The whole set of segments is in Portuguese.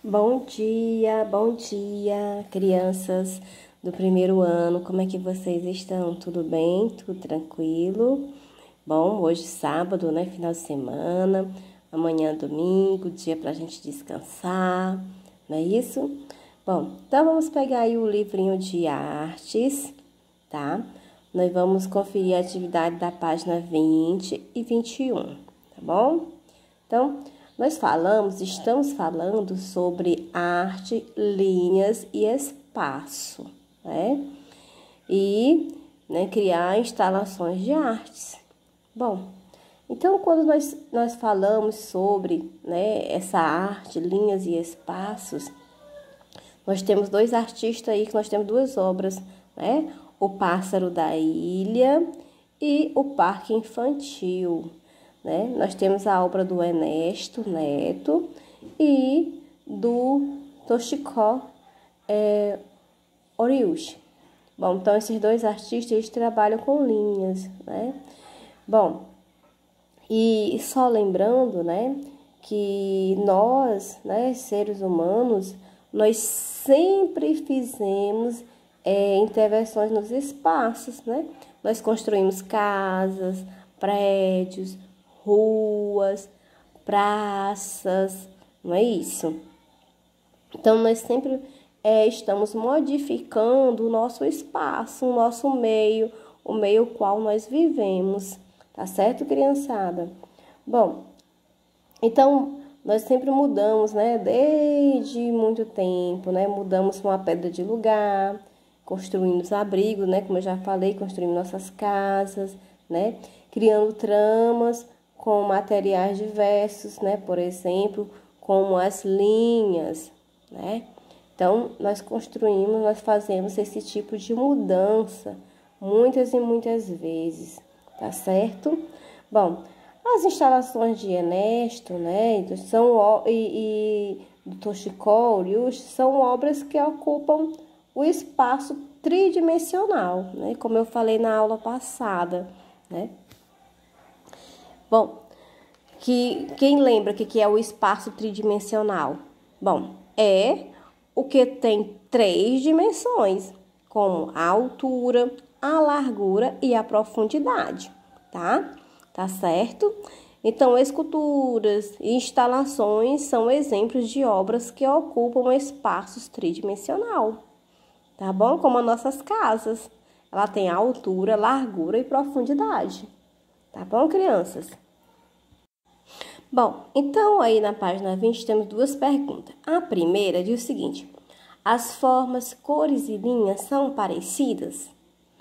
Bom dia, crianças do primeiro ano. Como é que vocês estão? Tudo bem? Tudo tranquilo? Bom, hoje sábado, né? Final de semana. Amanhã domingo, dia pra gente descansar, não é isso? Bom, então vamos pegar aí o livrinho de artes, tá? Nós vamos conferir a atividade da página 20 e 21, tá bom? Então, estamos falando sobre arte, linhas e espaço, né? E, criar instalações de artes. Bom, então quando nós falamos sobre, essa arte, linhas e espaços, nós temos dois artistas aí, que nós temos duas obras, né? O Pássaro da Ilha e o Parque Infantil. Né? Nós temos a obra do Ernesto Neto e do Toshiko Oriuchi. Bom, então esses dois artistas eles trabalham com linhas, né? Bom, e só lembrando, né, que nós, seres humanos, nós sempre fizemos intervenções nos espaços, né? Nós construímos casas, prédios, ruas, praças, não é isso? Então, nós sempre estamos modificando o nosso espaço, o nosso meio, o meio qual nós vivemos, tá certo, criançada? Bom, então, nós sempre mudamos, né? Desde muito tempo, né? Mudamos uma pedra de lugar, construímos abrigos, né? Como eu já falei, construímos nossas casas, né? Criando tramas com materiais diversos, né? Por exemplo, como as linhas, né? Então, nós fazemos esse tipo de mudança muitas e muitas vezes, tá certo? Bom, as instalações de Ernesto, né? E do Toshiko Oriuchi são obras que ocupam o espaço tridimensional, né? Como eu falei na aula passada, né? Bom, quem lembra que é o espaço tridimensional? Bom, é o que tem 3 dimensões, como a altura, a largura e a profundidade, tá? Tá certo? Então, esculturas e instalações são exemplos de obras que ocupam espaços tridimensional, tá bom? Como as nossas casas. Ela tem altura, largura e profundidade. Tá bom, crianças? Bom, então aí na página 20 temos duas perguntas. A primeira diz o seguinte: as formas, cores e linhas são parecidas?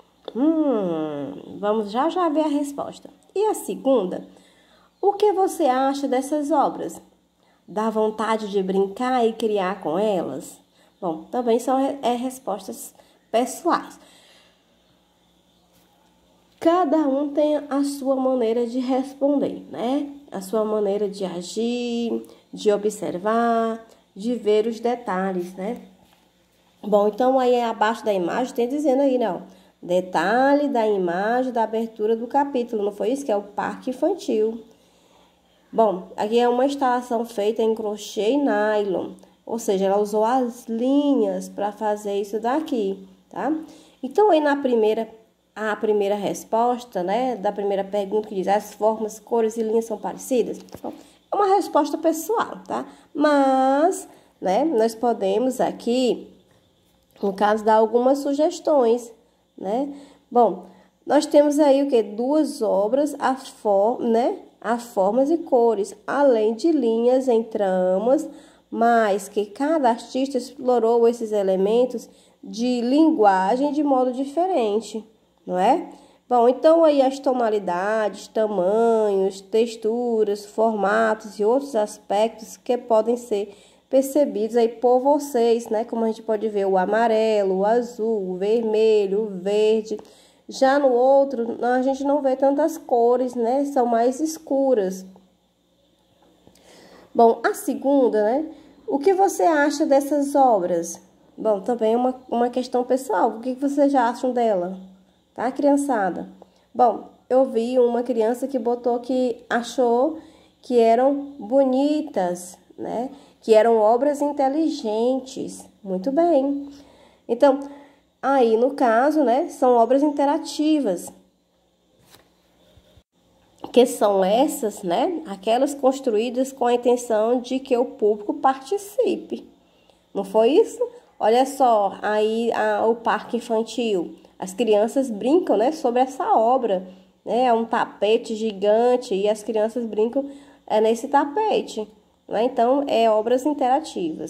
Vamos já ver a resposta. E a segunda: o que você acha dessas obras? Dá vontade de brincar e criar com elas? Bom, também são respostas pessoais. Cada um tem a sua maneira de responder, né? A sua maneira de agir, de observar, de ver os detalhes, né? Bom, então aí abaixo da imagem tem dizendo aí, não, detalhe da imagem da abertura do capítulo, não foi isso? Que é o Parque Infantil. Bom, aqui é uma instalação feita em crochê e nylon, ou seja, ela usou as linhas para fazer isso daqui, tá? Então aí a primeira resposta, né, da primeira pergunta que diz as formas, cores e linhas são parecidas? Então, é uma resposta pessoal, tá? Mas, né, nós podemos aqui, no caso, dar algumas sugestões, né? Bom, nós temos aí o que? Duas obras, a formas e cores, além de linhas em tramas, mas que cada artista explorou esses elementos de linguagem de modo diferente, não é? Bom, então aí as tonalidades, tamanhos, texturas, formatos e outros aspectos que podem ser percebidos aí por vocês, né? Como a gente pode ver o amarelo, o azul, o vermelho, o verde. Já no outro, a gente não vê tantas cores, né? São mais escuras. Bom, a segunda, né? O que você acha dessas obras? Bom, também é uma questão pessoal. O que vocês já acham dela? Tá, criançada? Bom, eu vi uma criança que botou que achou que eram bonitas, né? que eram obras inteligentes. Muito bem. Então, aí no caso, né, são obras interativas, que são essas, né, aquelas construídas com a intenção de que o público participe. Não foi isso? Olha só, aí o parque infantil. As crianças brincam, né, sobre essa obra, né? É um tapete gigante e as crianças brincam nesse tapete, né? Então, obras interativas.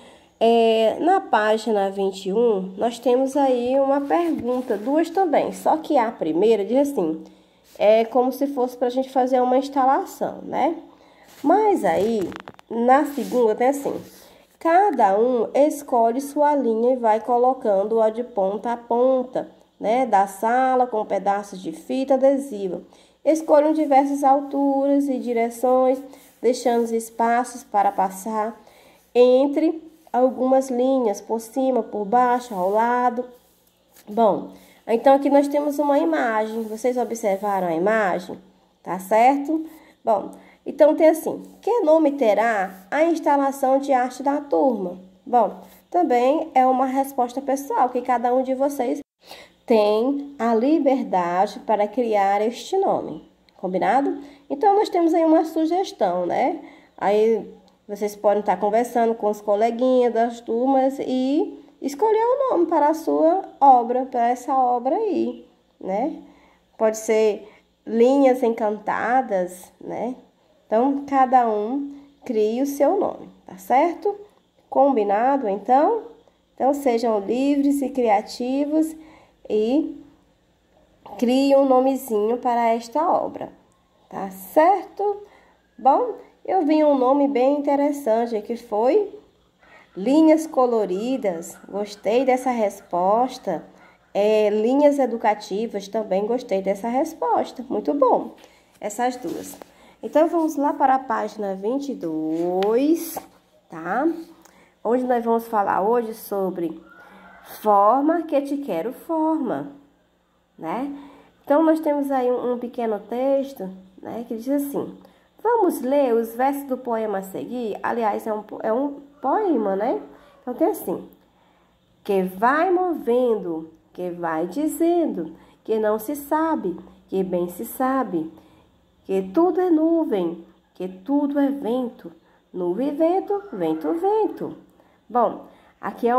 Na página 21, nós temos aí uma pergunta, duas também. Só que a primeira diz assim, é como se fosse para a gente fazer uma instalação, né? Mas aí, na segunda tem assim, cada um escolhe sua linha e vai colocando-a de ponta a ponta, né, da sala com pedaços de fita adesiva. Escolham diversas alturas e direções, deixando espaços para passar entre algumas linhas, por cima, por baixo, ao lado. Bom, então aqui nós temos uma imagem. Vocês observaram a imagem? Tá certo? Bom, então tem assim, que nome terá a instalação de arte da turma? Bom, também é uma resposta pessoal, que cada um de vocês tem a liberdade para criar este nome. Combinado? Então, nós temos aí uma sugestão, né? Aí, vocês podem estar conversando com os coleguinhas das turmas e escolher o nome para a sua obra, para essa obra aí, né? Pode ser Linhas Encantadas, né? Então, cada um crie o seu nome, tá certo? Combinado, então? Então, sejam livres e criativos e crie um nomezinho para esta obra, tá certo? Bom, eu vi um nome bem interessante que foi Linhas Coloridas. Gostei dessa resposta. Linhas Educativas, também gostei dessa resposta. Muito bom, essas duas. Então, vamos lá para a página 22, tá? Onde nós vamos falar hoje sobre forma que te quero forma, né? Então, nós temos aí um pequeno texto, né, que diz assim, vamos ler os versos do poema a seguir. Aliás, é um poema, né? Então, tem assim, que vai movendo, que vai dizendo, que não se sabe, que bem se sabe, que tudo é nuvem, que tudo é vento, nuvem, vento, vento, vento. Bom, aqui é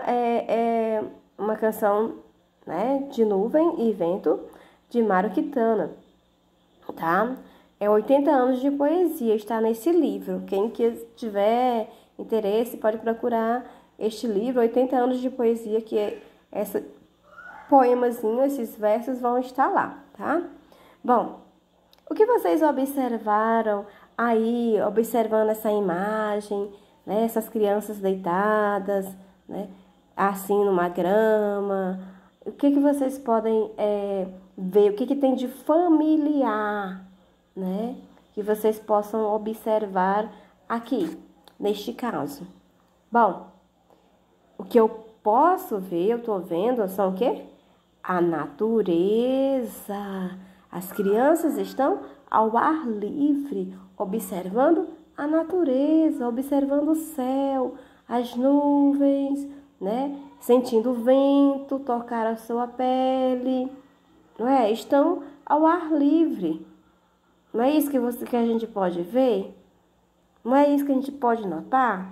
uma canção, né, de nuvem e vento de Mário Quintana, tá? 80 anos de poesia, está nesse livro. Quem tiver interesse pode procurar este livro, 80 anos de poesia, que esse poemazinho, esses versos vão estar lá, tá? Bom, o que vocês observaram aí, observando essa imagem, né? Essas crianças deitadas, né? Assim numa grama. O que vocês podem ver? O que tem de familiar, né? Que vocês possam observar aqui, neste caso. Bom, o que eu posso ver, eu tô vendo, são o quê? A natureza. As crianças estão ao ar livre, observando a natureza, observando o céu, as nuvens, né? Sentindo o vento tocar a sua pele, não é? Estão ao ar livre. Não é isso que a gente pode ver? Não é isso que a gente pode notar?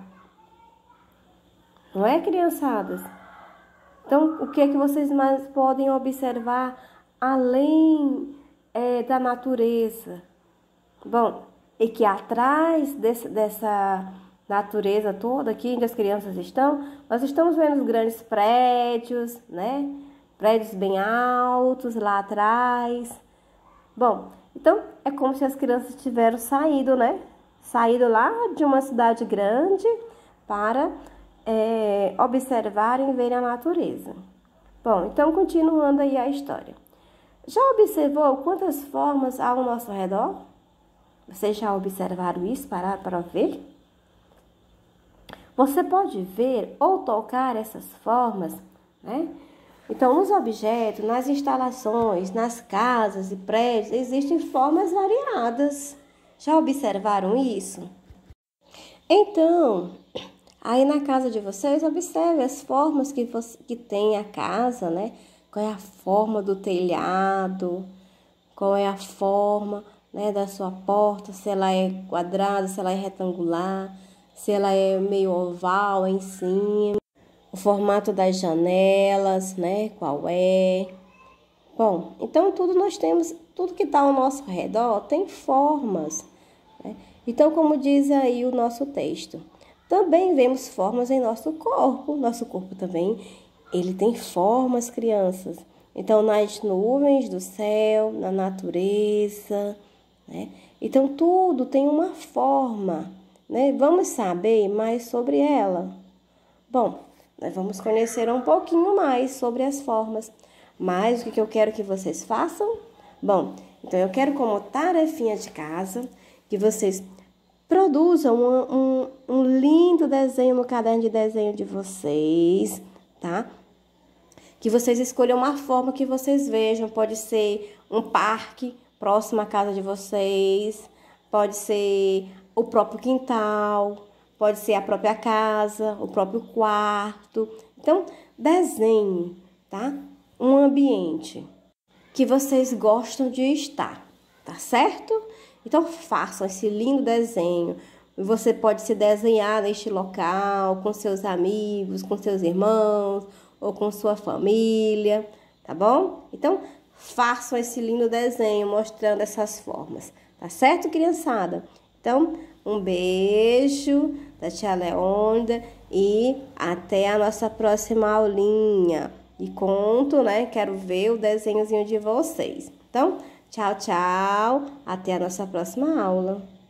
Não é, criançadas? Então, o que é que vocês mais podem observar além da natureza? Bom, e que atrás dessa natureza toda aqui onde as crianças estão, nós estamos vendo os grandes prédios, né? Prédios bem altos lá atrás. Bom, então é como se as crianças tivessem saído, né? Saído lá de uma cidade grande para observarem e verem a natureza. Bom, então continuando aí a história. Já observou quantas formas há ao nosso redor? Vocês já observaram isso? Pararam para ver? Você pode ver ou tocar essas formas, né? Então, nos objetos, nas instalações, nas casas e prédios, existem formas variadas. Já observaram isso? Então, aí na casa de vocês, observe as formas que tem a casa, né? Qual é a forma do telhado, qual é a forma, né, da sua porta, se ela é quadrada, se ela é retangular, se ela é meio oval em cima, o formato das janelas, né, qual é. Bom, então tudo nós temos, tudo que está ao nosso redor tem formas, né? Então, como diz aí o nosso texto, também vemos formas em nosso corpo também, ele tem formas, crianças. Então, nas nuvens do céu, na natureza, né? Então, tudo tem uma forma, né? Vamos saber mais sobre ela? Bom, nós vamos conhecer um pouquinho mais sobre as formas. Mas o que eu quero que vocês façam? Bom, então eu quero como tarefinha de casa que vocês produzam um lindo desenho no caderno de desenho de vocês, tá? Que vocês escolham uma forma que vocês vejam. Pode ser um parque próximo à casa de vocês, pode ser o próprio quintal, pode ser a própria casa, o próprio quarto. Então, desenhe, tá? Um ambiente que vocês gostam de estar, tá certo? Então, façam esse lindo desenho. Você pode se desenhar neste local com seus amigos, com seus irmãos ou com sua família, tá bom? Então, façam esse lindo desenho mostrando essas formas, tá certo, criançada? Então, um beijo da tia Leônida e até a nossa próxima aulinha. E conto, né? Quero ver o desenhozinho de vocês. Então, tchau, tchau. Até a nossa próxima aula.